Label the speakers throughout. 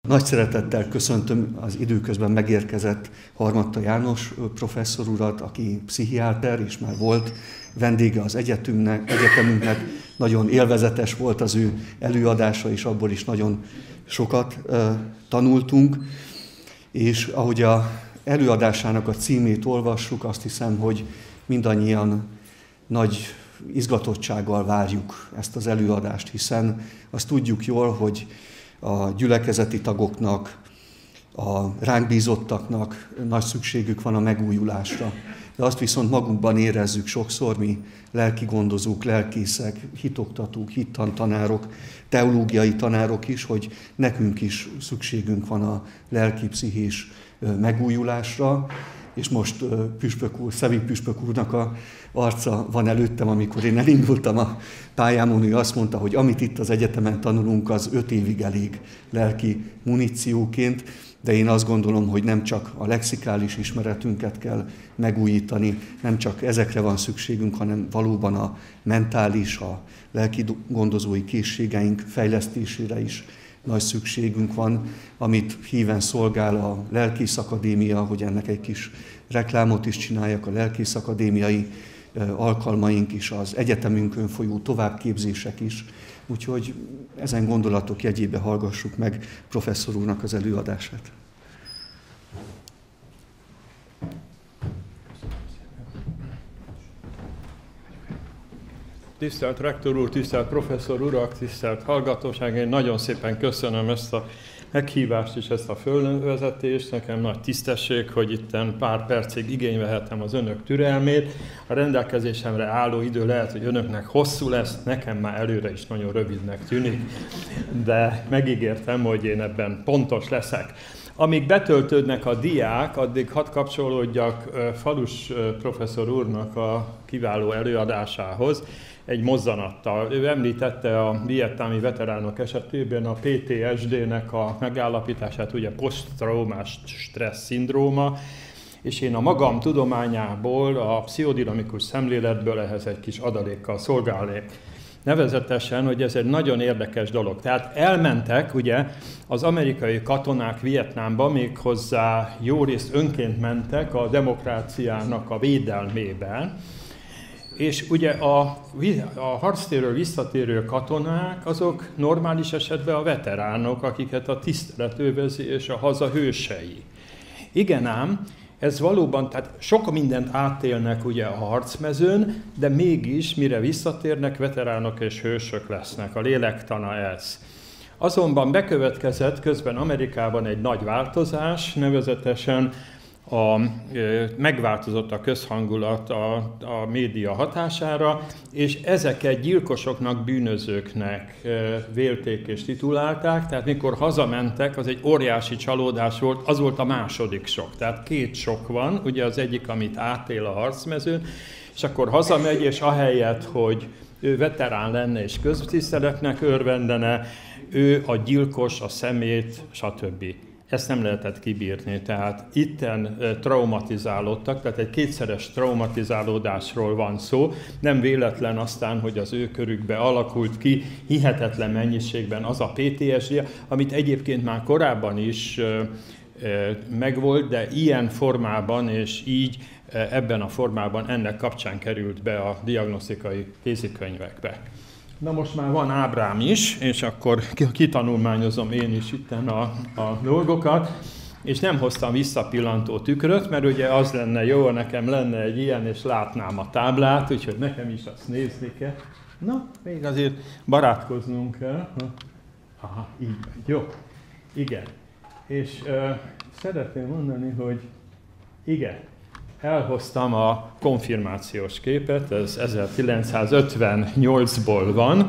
Speaker 1: Nagy szeretettel köszöntöm az időközben megérkezett Harmadta János professzor urat, aki pszichiáter, és már volt vendége az egyetemünknek. Nagyon élvezetes volt az ő előadása, és abból is nagyon sokat tanultunk. És ahogy az előadásának a címét olvassuk, azt hiszem, hogy mindannyian nagy izgatottsággal várjuk ezt az előadást, hiszen azt tudjuk jól, hogy a gyülekezeti tagoknak, a ránk bízottaknak nagy szükségük van a megújulásra. De azt viszont magunkban érezzük sokszor mi lelki gondozók, lelkészek, hitoktatók, hittantanárok, teológiai tanárok is, hogy nekünk is szükségünk van a lelki-pszichés megújulásra. És most püspök úr, Szevi püspök úrnak a arca van előttem, amikor én elindultam a pályámon, ő azt mondta, hogy amit itt az egyetemen tanulunk, az 5 évig elég lelki munícióként, de én azt gondolom, hogy nem csak a lexikális ismeretünket kell megújítani, nem csak ezekre van szükségünk, hanem valóban a mentális, a lelki gondozói készségeink fejlesztésére is nagy szükségünk van, amit híven szolgál a Lelkész Akadémia, hogy ennek egy kis reklámot is csináljak, a lelkész akadémiai alkalmaink is, az egyetemünkön folyó továbbképzések is. Úgyhogy ezen gondolatok jegyébe hallgassuk meg professzor úrnak az előadását.
Speaker 2: Tisztelt rektor úr, tisztelt professzor urak, tisztelt hallgatóság, én nagyon szépen köszönöm ezt a meghívást és ezt a fölvezetést. Nekem nagy tisztesség, hogy itten pár percig igénybe vehetem az önök türelmét. A rendelkezésemre álló idő lehet, hogy önöknek hosszú lesz, nekem már előre is nagyon rövidnek tűnik, de megígértem, hogy én ebben pontos leszek. Amíg betöltődnek a diák, addig hadd kapcsolódjak Falus professzor úrnak a kiváló előadásához egy mozzanattal. Ő említette a vietnámi veteránok esetében a PTSD-nek a megállapítását, ugye poszttraumás stressz szindróma, és én a magam tudományából, a pszichodinamikus szemléletből ehhez egy kis adalékkal szolgálnék. Nevezetesen, hogy ez egy nagyon érdekes dolog. Tehát elmentek ugye az amerikai katonák Vietnámba, méghozzá jó részt önként mentek a demokráciának a védelmében, és ugye a harctérről visszatérő katonák, azok normális esetben a veteránok, akiket a tisztelet övezi és a haza hősei. Igen ám, ez valóban, tehát sok mindent átélnek ugye a harcmezőn, de mégis, mire visszatérnek, veteránok és hősök lesznek. A lélektana ez. Azonban bekövetkezett közben Amerikában egy nagy változás, nevezetesen megváltozott a közhangulat a média hatására, és ezeket gyilkosoknak, bűnözőknek vélték és titulálták, tehát mikor hazamentek, az egy óriási csalódás volt, az volt a második sok. Tehát 2 sok van, ugye az egyik, amit átél a harcmezőn, és akkor hazamegy, és ahelyett, hogy ő veterán lenne és köztiszteletnek örvendene, ő a gyilkos, a szemét, stb. Ezt nem lehetett kibírni, tehát itten traumatizálódtak, tehát egy kétszeres traumatizálódásról van szó. Nem véletlen aztán, hogy az ő körükbe alakult ki hihetetlen mennyiségben az a PTSD, amit egyébként már korábban is megvolt, de ilyen formában és így ebben a formában ennek kapcsán került be a diagnosztikai kézikönyvekbe. Na most már van ábrám is, és akkor kitanulmányozom én is itten a dolgokat, és nem hoztam visszapillantó tükröt, mert ugye az lenne jó, nekem lenne egy ilyen, és látnám a táblát, úgyhogy nekem is azt nézni kell. Na, még azért barátkoznunk kell. Aha, így van. Jó. Igen. És szeretném mondani, hogy igen. Elhoztam a konfirmációs képet, ez 1958-ból van.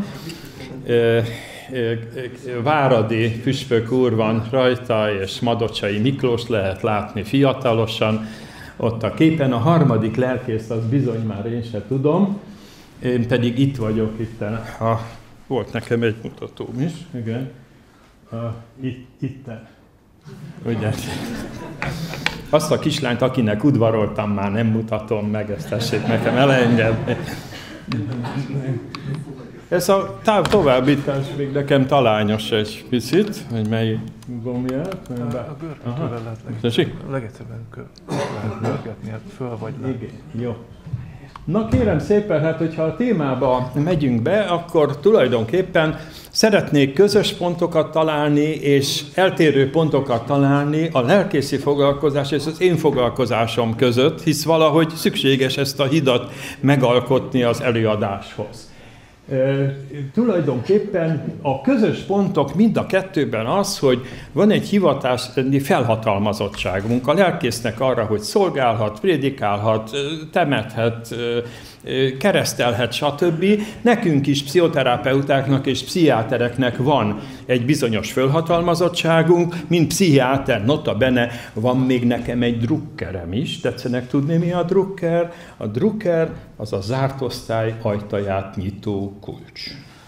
Speaker 2: Váradi püspök úr van rajta, és Madocsai Miklós lehet látni fiatalosan. Ott a képen a harmadik lelkész, az bizony már én se tudom. Én pedig itt vagyok, volt nekem egy mutatóm is, igen. Itten. Ugye? Azt a kislányt, akinek udvaroltam, már nem mutatom meg, ezt tessék nekem elengedni. Ez a továbbítás még nekem talányos egy picit, hogy mely gombját.
Speaker 3: A görgetővel lehet legegyszerűen görgetni, hát föl vagy le.
Speaker 2: Igen, jó. Na kérem szépen, hát hogyha a témába megyünk be, akkor tulajdonképpen szeretnék közös pontokat találni, és eltérő pontokat találni a lelkészi foglalkozás és az én foglalkozásom között, hisz valahogy szükséges ezt a hidat megalkotni az előadáshoz. Tulajdonképpen a közös pontok mind a kettőben az, hogy van egy hivatási felhatalmazottságunk a lelkésznek arra, hogy szolgálhat, prédikálhat, temethet, keresztelhet, stb. Nekünk is, pszichoterapeutáknak és pszichiátereknek van egy bizonyos felhatalmazottságunk, mint pszichiáter, nota bene, van még nekem egy drukkerem is. Tetszenek tudni, mi a drukker? A drukker az a zárt osztály ajtaját nyitó kulcs.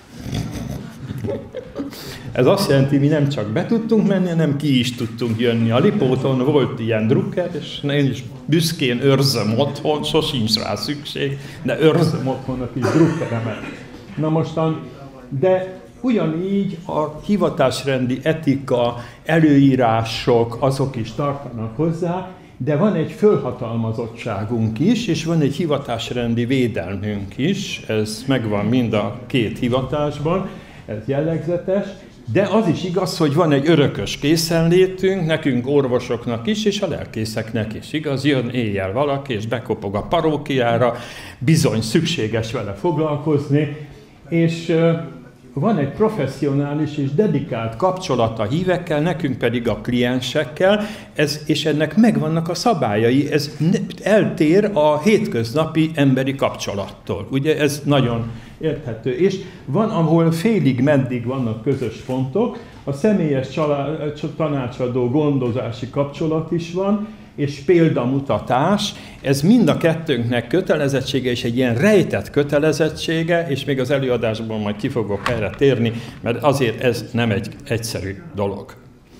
Speaker 2: Ez azt jelenti, mi nem csak be tudtunk menni, hanem ki is tudtunk jönni. A Lipóton volt ilyen drukker, és én is büszkén őrzöm otthon, sosincs rá szükség, de őrzöm otthon a kis drukkeremet. Na mostan, de ugyanígy a hivatásrendi etika, előírások, azok is tartanak hozzá, de van egy fölhatalmazottságunk is, és van egy hivatásrendi védelmünk is, ez megvan mind a két hivatásban, ez jellegzetes, de az is igaz, hogy van egy örökös készenlétünk, nekünk orvosoknak is, és a lelkészeknek is, igaz? Jön éjjel valaki, és bekopog a parókiára, bizony szükséges vele foglalkozni, és van egy professzionális és dedikált kapcsolat a hívekkel, nekünk pedig a kliensekkel, és ennek megvannak a szabályai, ez eltér a hétköznapi emberi kapcsolattól. Ugye ez nagyon érthető. És van, ahol félig meddig vannak közös pontok, a személyes tanácsadó gondozási kapcsolat is van, és példamutatás, ez mind a kettőnknek kötelezettsége, és egy ilyen rejtett kötelezettsége, és még az előadásban majd ki fogok erre térni, mert azért ez nem egy egyszerű dolog.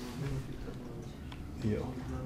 Speaker 2: Jó.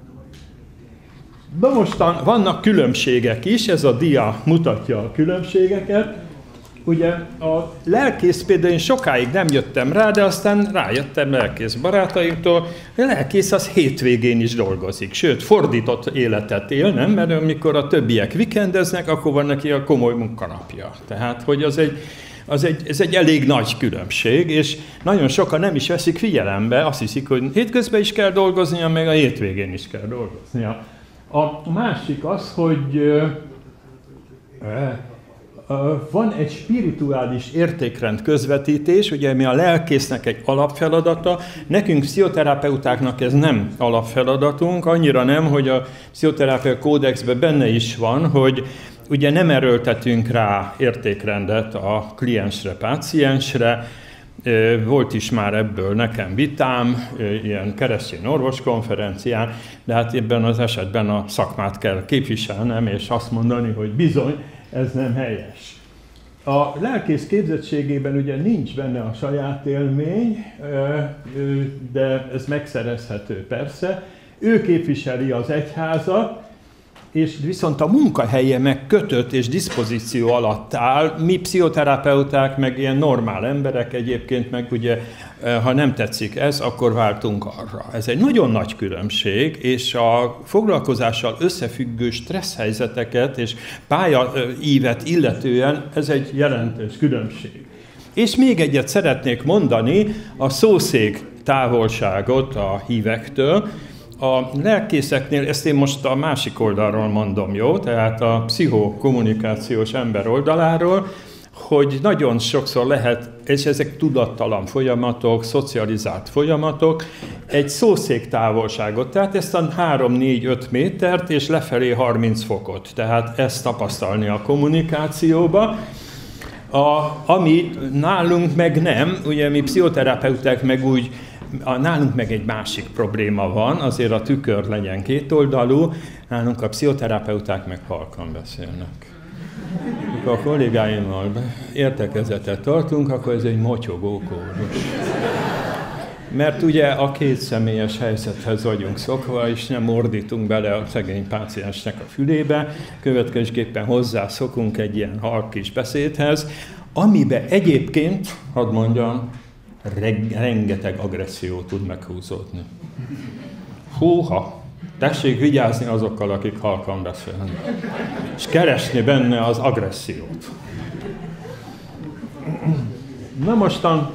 Speaker 2: De mostan vannak különbségek is, ez a dia mutatja a különbségeket. Ugye a lelkész például én sokáig nem jöttem rá, de aztán rájöttem lelkész barátaimtól, hogy a lelkész az hétvégén is dolgozik, sőt fordított életet él, nem? Mert amikor a többiek vikendeznek, akkor van neki a komoly munkanapja. Tehát, hogy ez egy elég nagy különbség, és nagyon sokan nem is veszik figyelembe, azt hiszik, hogy hétközben is kell dolgoznia, meg a hétvégén is kell dolgoznia. A másik az, hogy van egy spirituális értékrend közvetítés, ugye mi a lelkésznek egy alapfeladata, nekünk pszichoterapeutáknak ez nem alapfeladatunk, annyira nem, hogy a pszichoterapia kódexben benne is van, hogy ugye nem erőltetünk rá értékrendet a kliensre, páciensre. Volt is már ebből nekem vitám, ilyen keresztény orvoskonferencián, de hát ebben az esetben a szakmát kell képviselnem, és azt mondani, hogy bizony, ez nem helyes. A lelkész képzettségében ugye nincs benne a saját élmény, de ez megszerezhető persze. Ő képviseli az egyházat, és viszont a munkahelye meg kötött és diszpozíció alatt áll. Mi pszichoterapeuták, meg ilyen normál emberek egyébként, meg ugye, ha nem tetszik ez, akkor váltunk arra. Ez egy nagyon nagy különbség, és a foglalkozással összefüggő stressz helyzeteket és pályaívet illetően ez egy jelentős különbség. És még egyet szeretnék mondani, a szószék távolságot a hívektől. A lelkészeknél, ezt én most a másik oldalról mondom, jó? Tehát a pszichokommunikációs ember oldaláról, hogy nagyon sokszor lehet, és ezek tudattalan folyamatok, szocializált folyamatok, egy szószék távolságot, tehát ezt a 3-4-5 métert, és lefelé 30 fokot. Tehát ezt tapasztalni a kommunikációba. Ami nálunk meg nem, ugye mi pszichoterapeuták meg úgy, nálunk meg egy másik probléma van, azért a tükör legyen kétoldalú, nálunk a pszichoterapeuták meg halkan beszélnek. Amikor a kollégáimmal értekezetet tartunk, akkor ez egy motyogó kórus. Mert ugye a kétszemélyes helyzethez vagyunk szokva, és nem ordítunk bele a szegény páciensnek a fülébe, következésképpen hozzászokunk egy ilyen halk kis beszédhez. amiben egyébként, hadd mondjam, rengeteg agresszió tud meghúzódni. Húha! Tessék vigyázni azokkal, akik halkan beszélnek, és keresni benne az agressziót. Na mostan,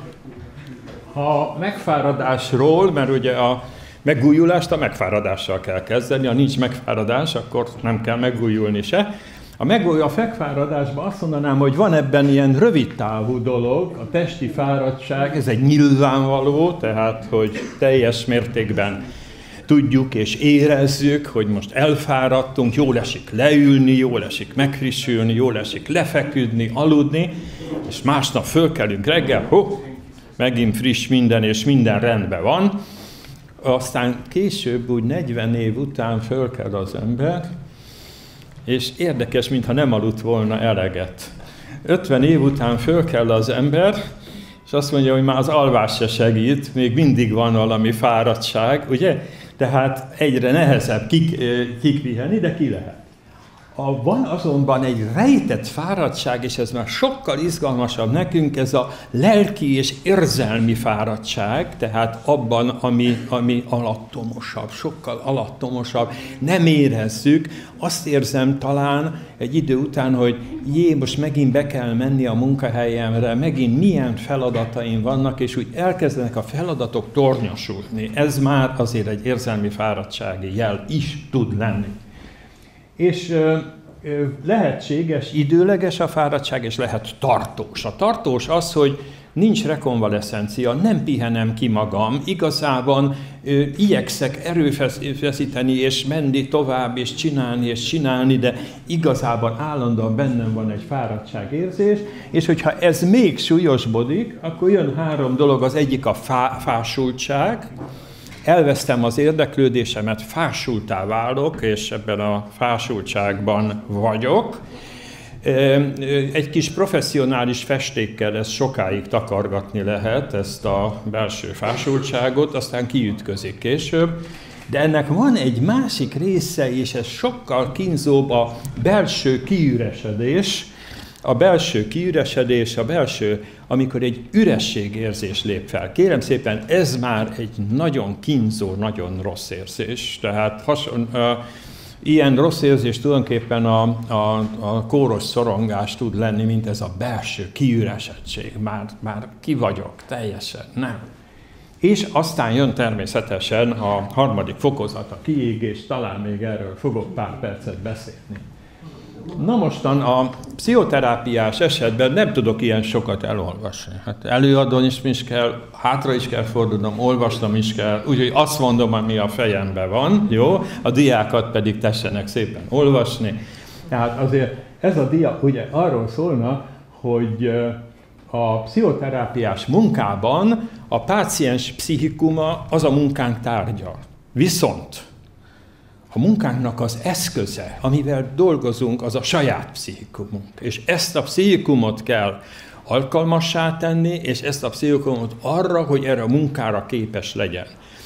Speaker 2: a megfáradásról, mert ugye a megújulást a megfáradással kell kezdeni, ha nincs megfáradás, akkor nem kell megújulni se. A megfáradásban azt mondanám, hogy van ebben ilyen rövidtávú dolog, a testi fáradtság, ez egy nyilvánvaló, tehát hogy teljes mértékben tudjuk és érezzük, hogy most elfáradtunk, jól esik leülni, jól esik megfrissülni, jól esik lefeküdni, aludni, és másnap fölkelünk reggel, megint friss minden, és minden rendben van. Aztán később, úgy 40 év után fölkel az ember, és érdekes, mintha nem aludt volna eleget. 50 év után fölkel az ember, és azt mondja, hogy már az alvás se segít, még mindig van valami fáradtság, ugye? Tehát egyre nehezebb kikvihenni, de ki lehet. Van azonban egy rejtett fáradtság, és ez már sokkal izgalmasabb nekünk, ez a lelki és érzelmi fáradtság, tehát abban, ami alattomosabb, sokkal alattomosabb, nem érezzük, azt érzem talán egy idő után, hogy most megint be kell menni a munkahelyemre, megint milyen feladataim vannak, és úgy elkezdenek a feladatok tornyosulni. Ez már azért egy érzelmi fáradtsági jel is tud lenni. És lehetséges, időleges a fáradtság, és lehet tartós. A tartós az, hogy nincs rekonvaleszencia, nem pihenem ki magam, igazában igyekszek erőfeszíteni, és menni tovább, és csinálni, de igazában állandóan bennem van egy fáradtságérzés, és hogyha ez még súlyosbodik, akkor jön 3 dolog, az egyik a fásultság, elvesztem az érdeklődésemet, fásultá válok, és ebben a fásultságban vagyok. Egy kis professzionális festékkel ezt sokáig takargatni lehet, ezt a belső fásultságot, aztán kiütközik később. De ennek van egy másik része, és ez sokkal kínzóbb, a belső kiüresedés. A belső kiüresedés, amikor egy ürességérzés lép fel. Kérem szépen, ez már egy nagyon kínzó, nagyon rossz érzés. Tehát ilyen rossz érzés tulajdonképpen a kóros szorongás tud lenni, mint ez a belső kiüresedtség. Már ki vagyok, teljesen, nem. És aztán jön természetesen a 3. fokozat, a kiégés, talán még erről fogok pár percet beszélni. Na mostan a pszichoterápiás esetben nem tudok ilyen sokat elolvasni. Hát előadni is kell, hátra is kell fordulnom, olvasnom is kell, úgyhogy azt mondom, ami a fejemben van, jó? A diákat pedig tessenek szépen olvasni. Tehát azért ez a dia ugye arról szólna, hogy a pszichoterápiás munkában a páciens pszichikuma az a munkánk tárgya. Viszont a munkánknak az eszköze, amivel dolgozunk, az a saját pszichikumunk. És ezt a pszichikumot kell alkalmassá tenni, és ezt a pszichikumot arra, hogy erre a munkára képes legyen.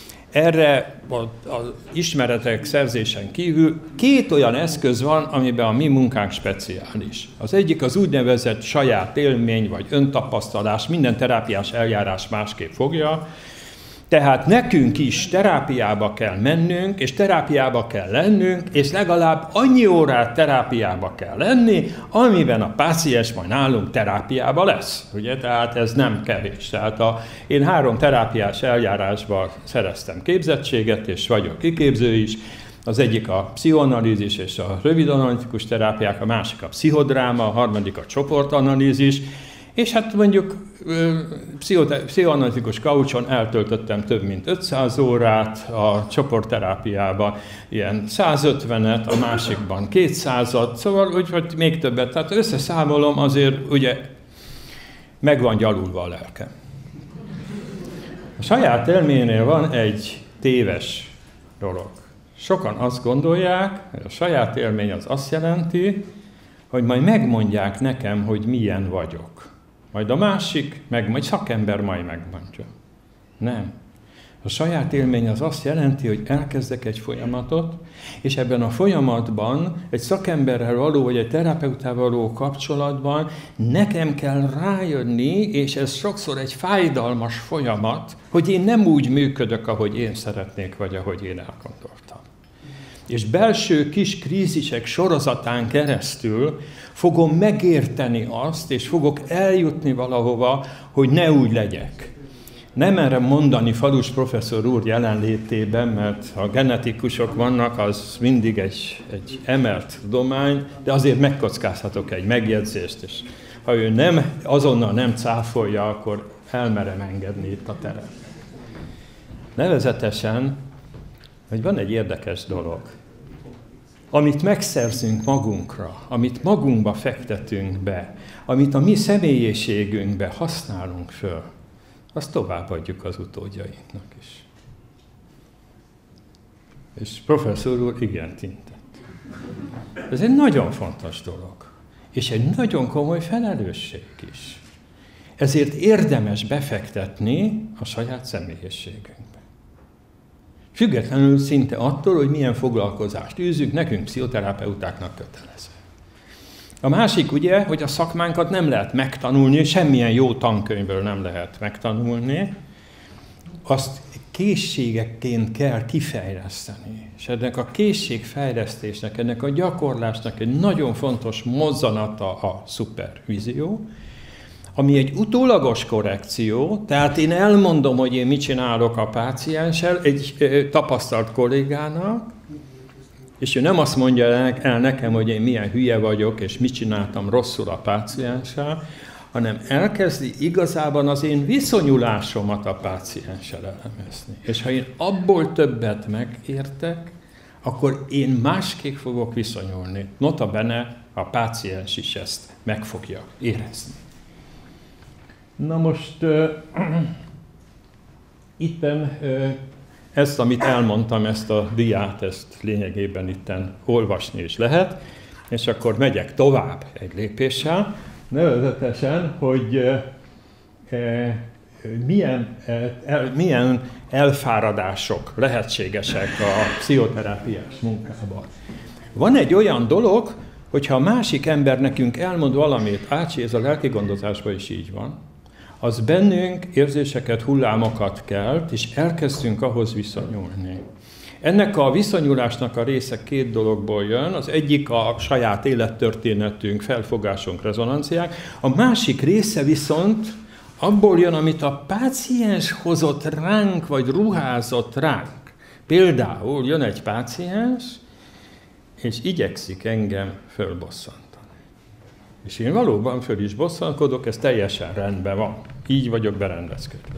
Speaker 2: Erre az ismeretek szerzésen kívül 2 olyan eszköz van, amiben a mi munkánk speciális. Az egyik az úgynevezett saját élmény, vagy öntapasztalás, minden terápiás eljárás másképp fogja. Tehát nekünk is terápiába kell mennünk, és terápiába kell lennünk, és legalább annyi órát terápiába kell lenni, amiben a páciens majd nálunk terápiába lesz. Ugye? Tehát ez nem kevés. Tehát én 3 terápiás eljárásban szereztem képzettséget, és vagyok kiképző is. Az egyik a pszichoanalízis és a rövidanalitikus terápiák, a másik a pszichodráma, a harmadik a csoportanalízis. És hát mondjuk pszichoanalitikus kaucson eltöltöttem több mint 500 órát, a csoportterápiában ilyen 150-et, a másikban 200-at, szóval úgyhogy még többet. Tehát összeszámolom, azért ugye meg van gyalulva a lelkem. A saját élménynél van egy téves dolog. Sokan azt gondolják, hogy a saját élmény az azt jelenti, hogy majd megmondják nekem, hogy milyen vagyok. Majd a másik, majd szakember majd megmondja. Nem. A saját élmény az azt jelenti, hogy elkezdek egy folyamatot, és ebben a folyamatban egy szakemberrel való, vagy egy terapeutával való kapcsolatban nekem kell rájönni, és ez sokszor egy fájdalmas folyamat, hogy én nem úgy működök, ahogy én szeretnék, vagy ahogy én elgondoltam. És belső kis krízisek sorozatán keresztül fogom megérteni azt, és fogok eljutni valahova, hogy ne úgy legyek. Nem merem mondani Falus professzor úr jelenlétében, mert ha genetikusok vannak, az mindig egy emelt tudomány, de azért megkockázhatok egy megjegyzést, és ha ő azonnal nem cáfolja, akkor elmerem engedni itt a teret. Nevezetesen, hogy van egy érdekes dolog. Amit megszerzünk magunkra, amit magunkba fektetünk be, amit a mi személyiségünkbe használunk föl, azt továbbadjuk az utódjainknak is. És professzor úr igent intett. Ez egy nagyon fontos dolog, és egy nagyon komoly felelősség is. Ezért érdemes befektetni a saját személyiségünkbe. Függetlenül szinte attól, hogy milyen foglalkozást űzünk, nekünk pszichoterapeutáknak kötelező. A másik ugye, hogy a szakmánkat nem lehet megtanulni, semmilyen jó tankönyvből nem lehet megtanulni, azt készségekként kell kifejleszteni. És ennek a készségfejlesztésnek, ennek a gyakorlásnak egy nagyon fontos mozzanata a szupervízió, ami egy utólagos korrekció, tehát én elmondom, hogy én mit csinálok a pácienssel, egy tapasztalt kollégának, és ő nem azt mondja el nekem, hogy én milyen hülye vagyok, és mit csináltam rosszul a pácienssel, hanem elkezdi igazában az én viszonyulásomat a pácienssel elemezni. És ha én abból többet megértek, akkor én másképp fogok viszonyulni. Nota bene, a páciens is ezt meg fogja érezni. Na most itten ezt, amit elmondtam, ezt a diát, ezt lényegében itten olvasni is lehet, és akkor megyek tovább egy lépéssel, nevezetesen, hogy milyen elfáradások lehetségesek a pszichoterápiás munkában. Van egy olyan dolog, hogyha a másik ember nekünk elmond valamit, ez a lelki gondozásban is így van, az bennünk érzéseket, hullámokat kelt, és elkezdtünk ahhoz viszonyulni. Ennek a viszonyulásnak a része két dologból jön, az egyik a saját élettörténetünk, felfogásunk, rezonanciák, a másik része viszont abból jön, amit a páciens hozott ránk, vagy ruházott ránk. Például jön egy páciens, és igyekszik engem fölbosszantani. És én valóban föl is bosszankodok, ez teljesen rendben van. Így vagyok berendezkedve.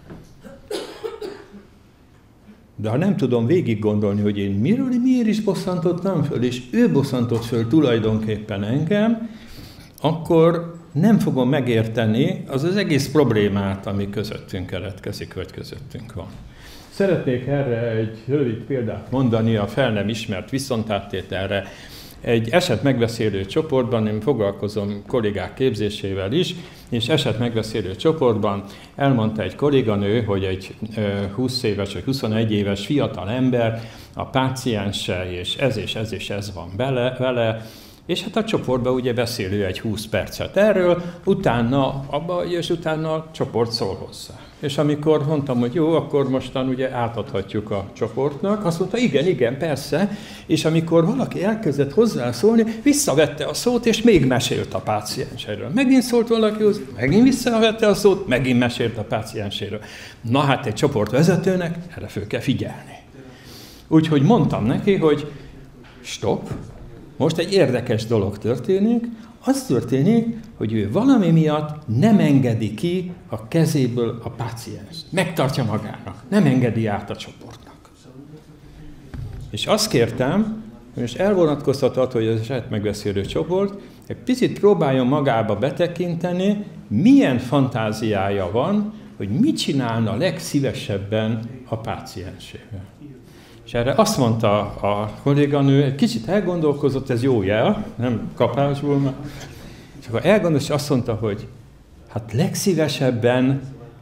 Speaker 2: De ha nem tudom végig gondolni, hogy én miért is bosszantottam föl, és ő bosszantott föl tulajdonképpen engem, akkor nem fogom megérteni az egész problémát, ami közöttünk keletkezik, vagy közöttünk van. Szeretnék erre egy rövid példát mondani a fel nem ismert viszontáttételre. Egy esetmegbeszélő csoportban, én foglalkozom kollégák képzésével is, és esetmegbeszélő csoportban elmondta egy kolléganő, hogy egy 20 éves vagy 21 éves fiatal ember a páciense, és ez van vele, és hát a csoportban ugye beszélő egy 20 percet erről, utána a csoport szól hozzá. És amikor mondtam, hogy jó, akkor mostan ugye átadhatjuk a csoportnak, azt mondta, igen, persze, és amikor valaki elkezdett hozzászólni, visszavette a szót, és még mesélt a pácienséről. Megint szólt valakihoz, megint visszavette a szót, megint mesélt a pácienséről. Na hát egy csoportvezetőnek erre föl kell figyelni. Úgyhogy mondtam neki, hogy stop, most egy érdekes dolog történik, az történik, hogy ő valami miatt nem engedi ki a kezéből a pácienst. Megtartja magának, nem engedi át a csoportnak. És azt kértem, hogy most elvonatkoztathat, hogy az esetmegbeszélő csoport egy picit próbáljon magába betekinteni, milyen fantáziája van, hogy mit csinálna legszívesebben a páciensével. És erre azt mondta a kolléganő, egy kicsit elgondolkozott, ez jó jel, nem kapásból már. És akkor elgondolkozott, és azt mondta, hogy hát legszívesebben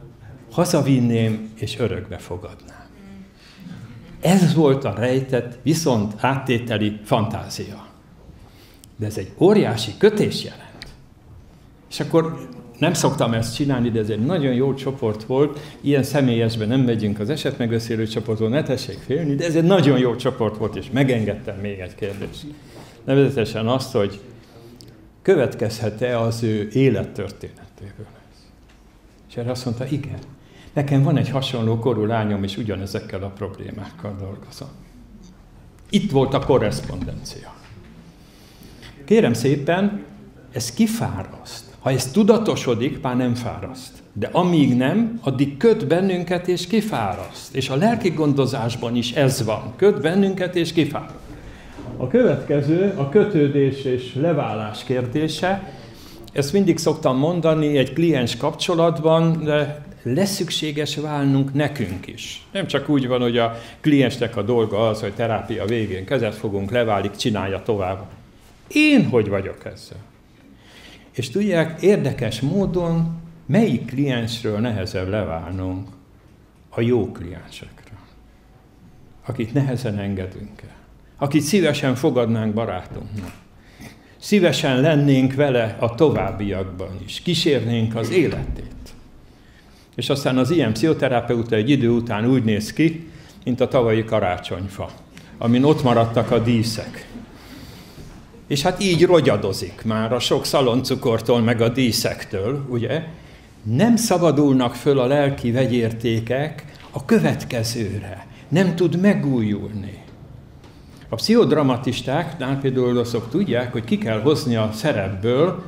Speaker 2: hazavinném és örökbe fogadnám. Ez volt a rejtett, viszont áttételi fantázia. De ez egy óriási kötés jelent. És akkor nem szoktam ezt csinálni, de ez egy nagyon jó csoport volt. Ilyen személyesben nem megyünk az esetmegbeszélő csoportból, ne tessék félni, de ez egy nagyon jó csoport volt, és megengedtem még egy kérdést. Nevezetesen azt, hogy következhet-e az ő élettörténetéből ez? És erre azt mondta, igen. Nekem van egy hasonló korú lányom, és ugyanezekkel a problémákkal dolgozom. Itt volt a korrespondencia. Kérem szépen, ez kifáraszt. Ha ez tudatosodik, már nem fáraszt. De amíg nem, addig köt bennünket és kifáraszt. És a lelki gondozásban is ez van. Köt bennünket és kifáraszt. A következő a kötődés és leválás kérdése. Ezt mindig szoktam mondani egy kliens kapcsolatban, de leszükséges válnunk nekünk is. Nem csak úgy van, hogy a kliensnek a dolga az, hogy terápia végén kezet fogunk, leválik, csinálja tovább. Én hogy vagyok ezzel? És tudják, érdekes módon melyik kliensről nehezebb leválnunk? A jó kliensekről. Akit nehezen engedünk el. Akit szívesen fogadnánk barátunknak. Szívesen lennénk vele a továbbiakban is. Kísérnénk az életét. És aztán az ilyen pszichoterapeuta egy idő után úgy néz ki, mint a tavalyi karácsonyfa, amin ott maradtak a díszek. És hát így rogyadozik már a sok szaloncukortól, meg a díszektől, ugye? Nem szabadulnak föl a lelki vegyértékek a következőre. Nem tud megújulni. A pszichodramatistáknál például azok tudják, hogy ki kell hozni a szerepből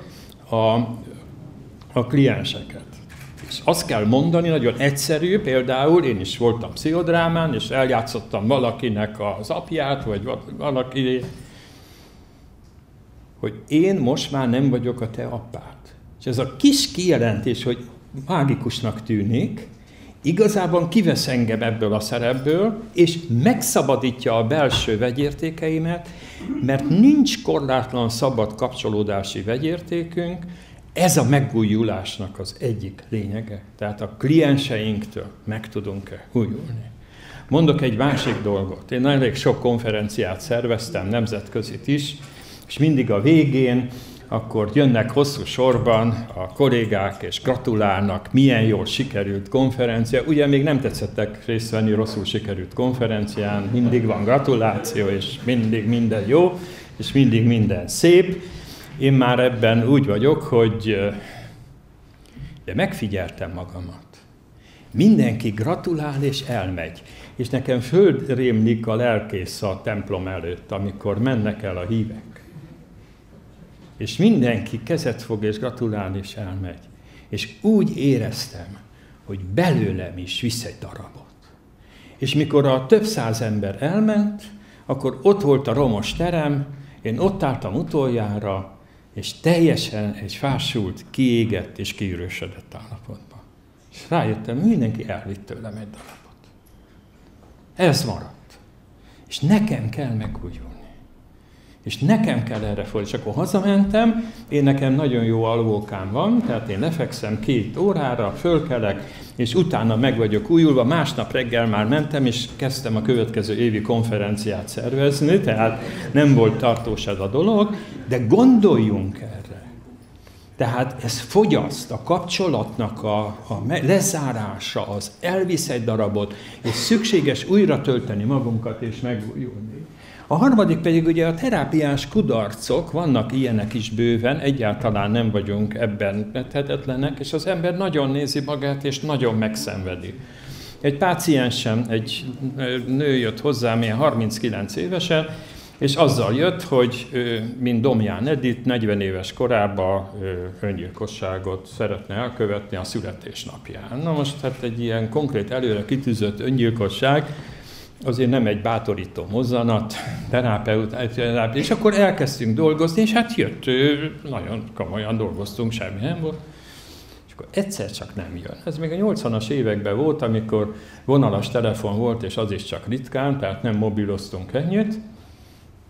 Speaker 2: a klienseket. És azt kell mondani, nagyon egyszerű, például én is voltam pszichodrámán, és eljátszottam valakinek az apját, vagy valaki, hogy én most már nem vagyok a te apád. És ez a kis kijelentés, hogy mágikusnak tűnik, igazából kivesz engem ebből a szerepből, és megszabadítja a belső vegyértékeimet, mert nincs korlátlan szabad kapcsolódási vegyértékünk, ez a megújulásnak az egyik lényege. Tehát a klienseinktől meg tudunk-e újulni. Mondok egy másik dolgot. Én elég sok konferenciát szerveztem, nemzetközit is, és mindig a végén akkor jönnek hosszú sorban a kollégák, és gratulálnak, milyen jól sikerült konferencia. Ugye még nem tetszettek részt venni rosszul sikerült konferencián, mindig van gratuláció, és mindig minden jó, és mindig minden szép. Én már ebben úgy vagyok, hogy de megfigyeltem magamat. Mindenki gratulál és elmegy. És nekem földrémlik a lelkész a templom előtt, amikor mennek el a hívek. És mindenki kezet fog és gratulál és elmegy. És úgy éreztem, hogy belőlem is visz egy darabot. És mikor a több száz ember elment, akkor ott volt a romos terem, én ott álltam utoljára, és teljesen egy fásult, kiégett és kiürösödött állapotban. És rájöttem, mindenki elvitt tőlem egy darabot. Ez maradt. És nekem kell megújulni. És nekem kell erre fordulni. És akkor hazamentem, nekem nagyon jó alvókám van, tehát én lefekszem 2 órára, fölkelek, és utána meg vagyok újulva. Másnap reggel már mentem, és kezdtem a következő évi konferenciát szervezni, tehát nem volt tartós ez a dolog, de gondoljunk erre. Tehát ez fogyaszt, a kapcsolatnak a lezárása, az elvisz egy darabot, és szükséges újra tölteni magunkat és megújulni. A harmadik pedig ugye a terápiás kudarcok, vannak ilyenek is bőven, egyáltalán nem vagyunk ebben tehetetlenek, és az ember nagyon nézi magát, és nagyon megszenvedi. Egy páciensem, egy nő jött hozzám, ilyen 39 évesen, és azzal jött, hogy mint Domján Edith 40 éves korában öngyilkosságot szeretne elkövetni a születésnapján. Na most hát egy ilyen konkrét előre kitűzött öngyilkosság, azért nem egy bátorító mozzanat, terápeut, és akkor elkezdtünk dolgozni, és hát jött, nagyon komolyan dolgoztunk, semmi nem volt. És akkor egyszer csak nem jön. Ez még a 80-as években volt, amikor vonalas telefon volt, és az is csak ritkán, tehát nem mobiloztunk ennyit.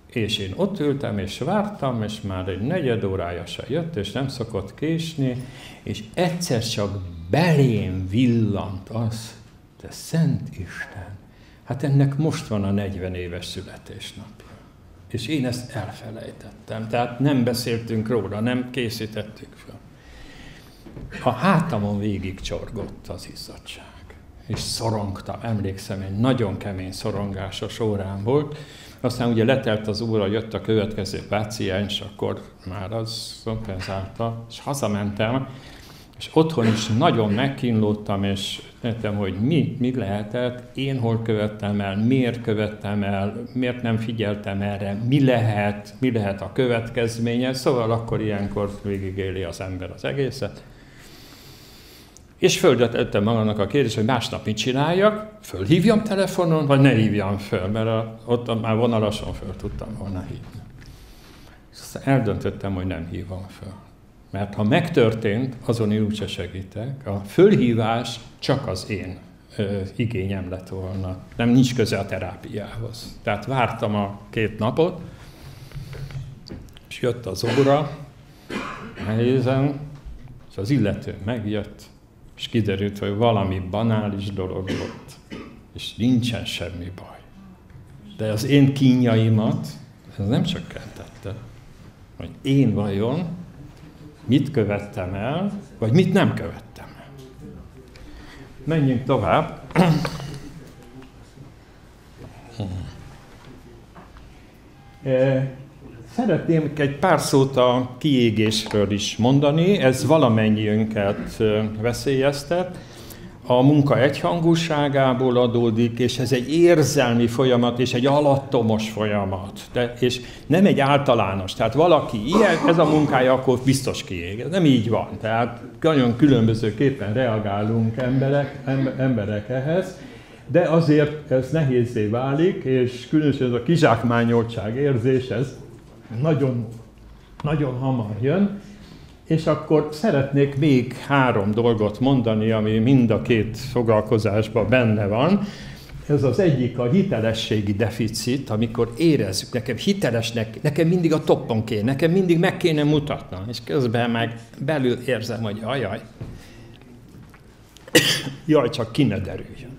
Speaker 2: És én ott ültem, és vártam, és már egy 4 órája se jött, és nem szokott késni, és egyszer csak belém villant az, de Szent Isten, hát ennek most van a 40 éves születésnapja. És én ezt elfelejtettem, tehát nem beszéltünk róla, nem készítettük fel. A hátamon végig csorgott az izzadság, és szorongtam, emlékszem, egy nagyon kemény szorongásos órám volt. Aztán ugye letelt az óra, jött a következő páciens, akkor már az kompenzálta, és hazamentem, és otthon is nagyon megkínlódtam, és értem, hogy mi lehetett, én hol követtem el, miért követtem el, miért nem figyeltem erre, mi lehet a következménye, szóval akkor ilyenkor végigéli az ember az egészet. És föltettem magamnak a kérdést, hogy másnap mit csináljak, fölhívjam telefonon, vagy ne hívjam föl, mert ott már vonalason föl tudtam volna hívni. Aztán eldöntöttem, hogy nem hívom föl. Mert ha megtörtént, azon én úgyse segítek. A fölhívás csak az én igényem lett volna. Nincs köze a terápiához. Tehát vártam a 2 napot, és jött az óra, nehézen, és az illető megjött, és kiderült, hogy valami banális dolog volt, és nincsen semmi baj. De az én kínjaimat ez nem csökkentette, hogy én vajon mit követtem el, vagy mit nem követtem el. Menjünk tovább. Szeretném egy pár szót a kiégésről is mondani, ez valamennyiünket veszélyeztet. A munka egyhangúságából adódik, és ez egy érzelmi folyamat, és egy alattomos folyamat. És nem egy általános. Tehát valaki ilyen, ez a munkája, akkor biztos kiég. Ez nem így van. Tehát nagyon különbözőképpen reagálunk emberek ehhez, de azért ez nehézzé válik, és különösen ez a kizsákmányoltság érzés, ez nagyon, nagyon hamar jön. És akkor szeretnék még 3 dolgot mondani, ami mind a 2 foglalkozásban benne van. Ez az egyik a hitelességi deficit, amikor érezzük, nekem hitelesnek, nekem mindig a toppon kéne, nekem mindig meg kéne mutatnom, és közben meg belül érzem, hogy ajaj, jaj, csak ki ne derüljön.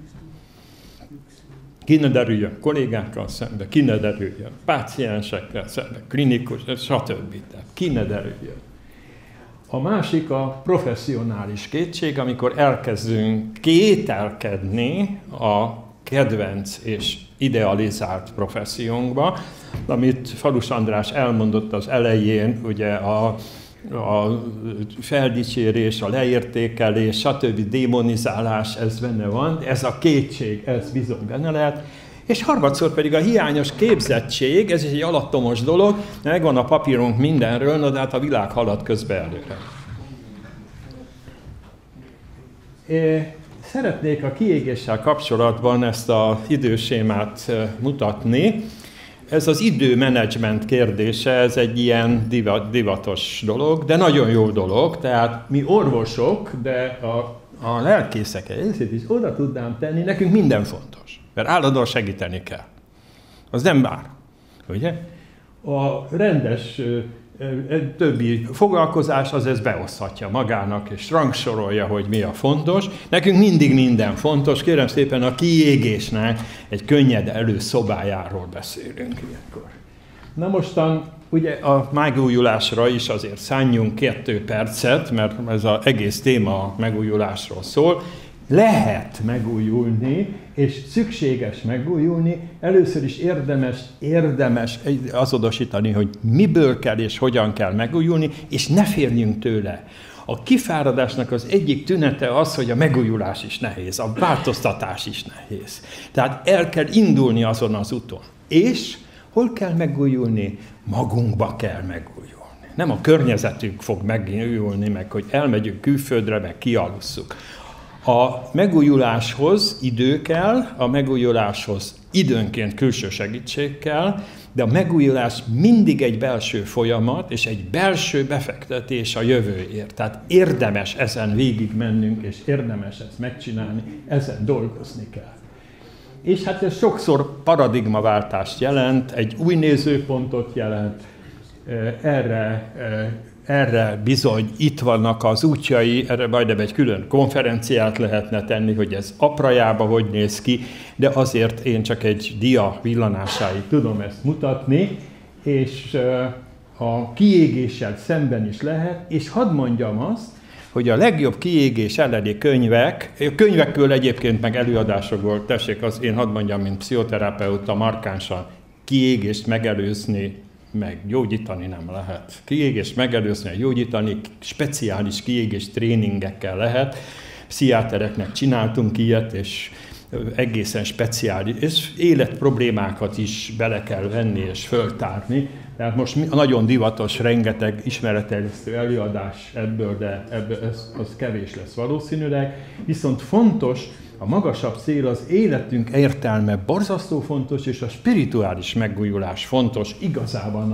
Speaker 2: Ki ne derüljön kollégákkal szembe, ki ne derüljön páciensekkel szembe, klinikus, stb. Ki ne derüljön. A másik a professzionális kétség, amikor elkezdünk kételkedni a kedvenc és idealizált professziónkba, amit Falus András elmondott az elején, ugye a feldicsérés, a leértékelés, stb. Démonizálás, ez benne van, ez a kétség, ez bizony benne lehet. És harmadszor pedig a hiányos képzettség, ez is egy alattomos dolog, megvan a papírunk mindenről, de hát a világ halad közbe előre. Szeretnék a kiégéssel kapcsolatban ezt az idősémát mutatni. Ez az időmenedzsment kérdése, ez egy ilyen divatos dolog, de nagyon jó dolog. Tehát mi orvosok, de a lelkészek részét is oda tudnám tenni, nekünk minden fontos. Mert állandóan segíteni kell. Az nem bár. Ugye? A rendes többi foglalkozás az ezt beoszthatja magának, és rangsorolja, hogy mi a fontos. Nekünk mindig minden fontos. Kérem szépen, a kiégésnek egy könnyed előszobájáról beszélünk ilyenkor. Na mostan ugye a megújulásra is azért szálljunk 2 percet, mert ez az egész téma a megújulásról szól. Lehet megújulni, és szükséges megújulni. Először is érdemes azonosítani, hogy miből kell és hogyan kell megújulni, és ne férjünk tőle. A kifáradásnak az egyik tünete az, hogy a megújulás is nehéz, a változtatás is nehéz. Tehát el kell indulni azon az úton. És hol kell megújulni? Magunkba kell megújulni. Nem a környezetünk fog megújulni, meg hogy elmegyünk külföldre, meg kialusszuk. A megújuláshoz idő kell, a megújuláshoz időnként külső segítség kell, de a megújulás mindig egy belső folyamat, és egy belső befektetés a jövőért. Tehát érdemes ezen végigmennünk, és érdemes ezt megcsinálni, ezen dolgozni kell. És hát ez sokszor paradigmaváltást jelent, egy új nézőpontot jelent, erre bizony itt vannak az útjai, erre majdnem egy külön konferenciát lehetne tenni, hogy ez aprajába hogy néz ki, de azért én csak egy dia villanásáig tudom ezt mutatni, és a kiégéssel szemben is lehet, és hadd mondjam azt, hogy a legjobb kiégés elleni könyvekről egyébként meg előadásokból, tessék, az én hadd mondjam, mint pszichoterapeuta markánsan, kiégést megelőzni, meg gyógyítani nem lehet. Kiégést megelőzni, meg gyógyítani speciális kiégés tréningekkel lehet. Pszichiátereknek csináltunk ilyet, és egészen speciális, és életproblémákat is bele kell venni és föltárni. Tehát most nagyon divatos, rengeteg ismeretterjesztő előadás ebből, de az kevés lesz valószínűleg. Viszont fontos, a magasabb cél, az életünk értelme borzasztó fontos, és a spirituális megújulás fontos igazában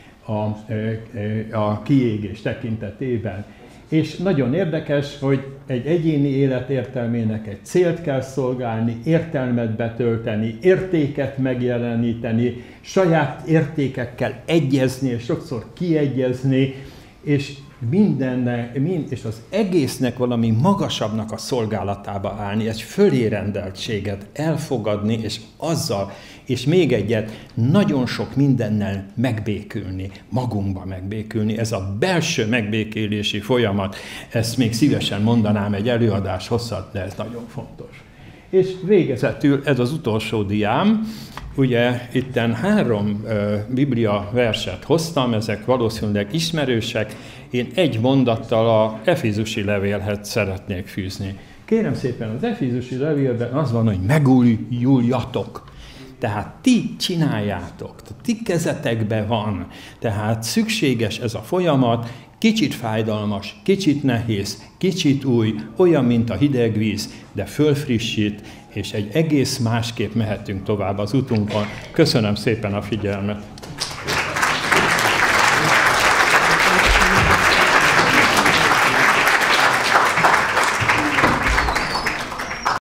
Speaker 2: a kiégés tekintetében. És nagyon érdekes, hogy egy egyéni élet értelmének egy célt kell szolgálni, értelmet betölteni, értéket megjeleníteni, saját értékekkel egyezni, és sokszor kiegyezni, és és az egésznek valami magasabbnak a szolgálatába állni, egy fölérendeltséget elfogadni, és azzal, és még egyet, nagyon sok mindennel megbékülni, magunkba megbékülni. Ez a belső megbékélési folyamat, ezt még szívesen mondanám egy előadás hosszat, de ez nagyon fontos. És végezetül ez az utolsó diám, ugye itten 3 Biblia verset hoztam, ezek valószínűleg ismerősek, én egy mondattal az Efézusi levélhez szeretnék fűzni. Kérem szépen, az Efézusi levélben az van, hogy megújuljatok. Tehát ti csináljátok, ti kezetekben van, tehát szükséges ez a folyamat, kicsit fájdalmas, kicsit nehéz, kicsit új, olyan, mint a hideg víz, de fölfrissít, és egy egész másképp mehetünk tovább az utunkon. Köszönöm szépen a figyelmet!